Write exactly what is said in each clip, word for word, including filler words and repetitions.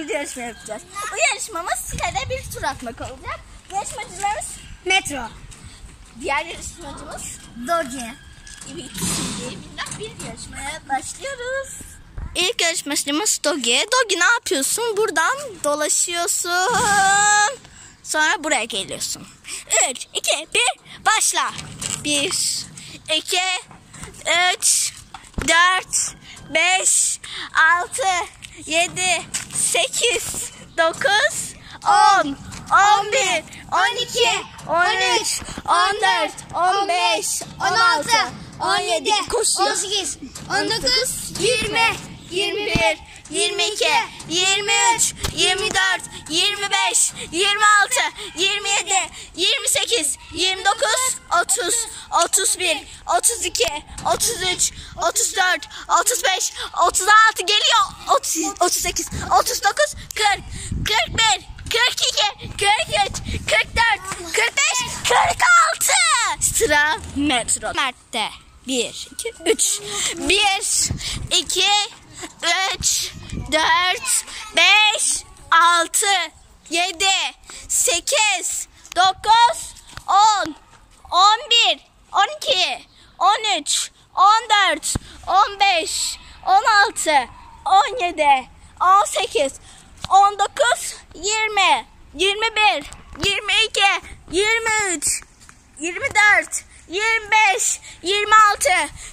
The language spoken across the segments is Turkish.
bir yarışma yapacağız. Bu yarışmamız kare bir tur atmak olacak. Yarışmacılarımız Metro. Diğer yarışmacımız Doge. Evet, şimdi bir yarışmaya başlıyoruz. İlk yarışmacımız Doge. Doge ne yapıyorsun? Buradan dolaşıyorsun. Sonra buraya geliyorsun. üç, iki, bir, başla. bir, iki, üç, dört, beş, altı, yedi, sekiz, dokuz, on, on bir, on iki, on üç, on dört, on beş, on altı, on yedi, on sekiz, on dokuz, yirmi, yirmi bir, yirmi iki, yirmi üç, yirmi dört, yirmi beş, yirmi altı, yirmi yedi, yirmi sekiz, yirmi dokuz, otuz, otuz bir, otuz iki, otuz üç, otuz dört, otuz beş, otuz altı geliyor. otuz, otuz sekiz, otuz dokuz, kırk, kırk bir, kırk iki, kırk üç, kırk dört, kırk beş, kırk altı. Sıra Metro. Mert'te. bir, iki, üç. bir, iki, üç, dört, beş, altı, yedi, sekiz, dokuz, on, on bir, on iki, on üç, on dört, on beş, on altı, on yedi, on sekiz, on dokuz, yirmi, yirmi bir, yirmi iki, yirmi üç, yirmi dört, yirmi beş, yirmi altı,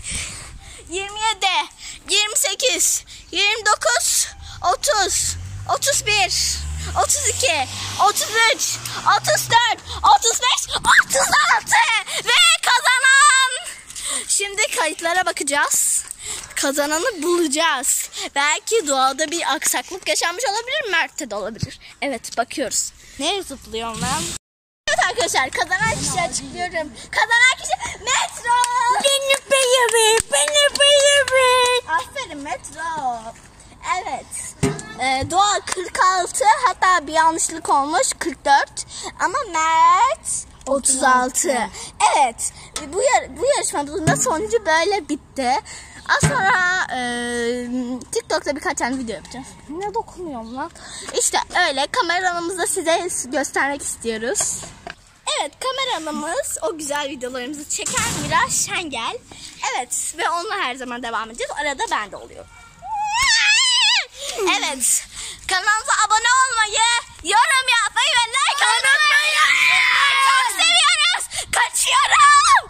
yirmi yedi, yirmi sekiz, yirmi dokuz, otuz, otuz bir, otuz iki, otuz üç, otuz dört, otuz beş, otuz altı ve kazanan. Şimdi kayıtlara bakacağız. Kazananı bulacağız. Belki doğada bir aksaklık yaşanmış olabilir, Mert'te de olabilir. Evet, bakıyoruz. Nereye zıplıyorum ben? Evet arkadaşlar, kazanan kişi açıklıyorum. Kazanan kişi Metro. Beni beğenmeyin, beni beğenmeyin. Aferin Metro. Evet. Ee, Doğa kırk altı, hatta bir yanlışlık olmuş kırk dört. Ama Mert otuz altı. Evet. Bu yar bu yarışmada sonucu böyle bitti. Az sonra e, TikTok'ta birkaç tane video yapacağız. Ne dokunuyorum lan? İşte öyle, kameramızda size göstermek istiyoruz. Evet, kameramız o güzel videolarımızı çeken Miraç Şengel. Evet, ve onunla her zaman devam edeceğiz. Arada ben de oluyorum. Evet, kanalımıza abone olmayı, yorum yapmayı ve like unutmayın. Çok seviyoruz. Kaçıyorum.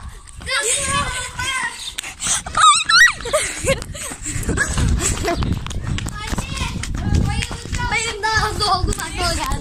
Benim daha hızlı oldu. Bak o geldi.